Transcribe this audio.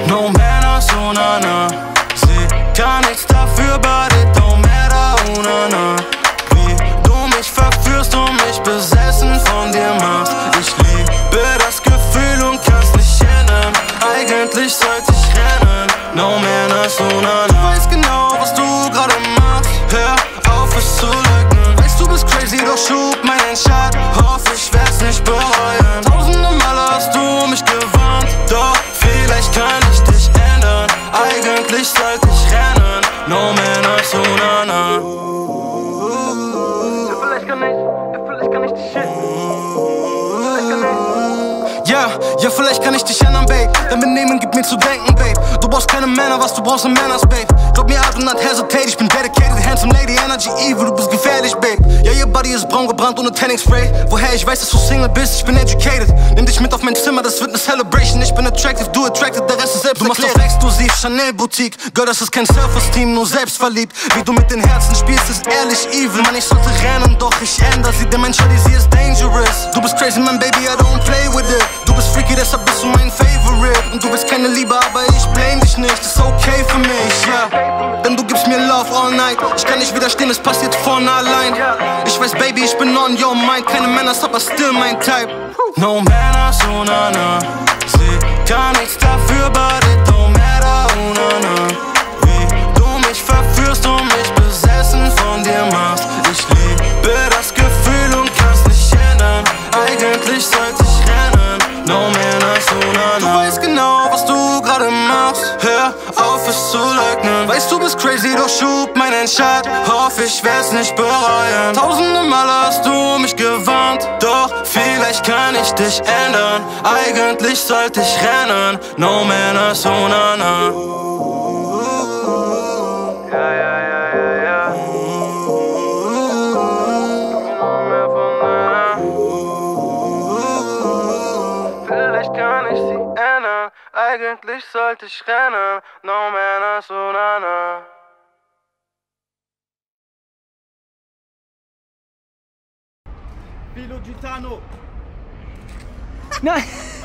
No manners, oh na na. Sie kann nichts dafür, but it don't matter, oh na na. Wie du mich verführst und mich besessen von dir machst. Ich liebe das Gefühl und kann's nicht ändern. Eigentlich sollte ich rennen. No manners, oh na na. Du weißt genau, was du gerade machst. Hör auf, es zu leugnen. Weißt du bist crazy, doch schub mein Entscheid. Hoff, ich werd's nicht bereuen. Tausende Male hast du mich gewarnt, doch vielleicht kann ich dich ändern. Eigentlich sollte ich rennen. No manners, oh na na. Vielleicht kann ich dich shit. Ja, vielleicht kann ich dich ändern, Babe. Dein Benehmen gibt mir zu denken, Babe. Du brauchst keine Männer, was du brauchst sind Manners, Babe. Glaub mir, I do not hesitate, ich bin dedicated, handsome lady, energy evil, du bist gefährlich, Babe. Ja, ihr Body ist braun gebrannt ohne Tanning-Spray. Woher ich weiß, dass du Single bist, ich bin educated. Nimm dich mit auf mein Zimmer, das wird ne Celebration. Ich bin attractive, du attracted, der Rest ist selbst. Du machst auf exklusiv, Chanel-Boutique. Girl, das ist kein Self-Esteem, nur selbstverliebt. Wie du mit den Herzen spielst, ist ehrlich evil. Mann, ich sollte rennen, doch ich ändere sie, denn mein Shawty, sie ist dangerous. Du bist crazy, mein Baby, I don't play with it. Du bist freaky, deshalb bist du mein Favorite. Und du willst keine Liebe, aber ich blame dich nicht. Ist okay für mich, ja. Denn du gibst mir Love all night. Ich kann nicht widerstehen, es passiert vorne allein. Ich weiß, Baby, ich bin on your mind. Keine Manners, aber still mein Type. No manners, oh na na. Sie kann nichts dafür, but it don't matter, oh na na. Wie du mich verführst und mich besessen von dir machst. Ich liebe das Gefühl und kann's nicht ändern. Eigentlich sollte ich rennen. No manners, oh na na. Du weißt genau, was du gerade machst. Hör auf, es zu leugnen. Weißt du bist crazy, doch schub mein Entscheid. Hoff, ich werd's nicht bereuen. Tausende Male hast du mich gewarnt, doch vielleicht kann ich dich ändern. Eigentlich sollte ich rennen. No manners, oh na na. Vielleicht kann ich sie ändern. Eigentlich sollte ich rennen. No manners, oh na na. FILO Gitano. Nein!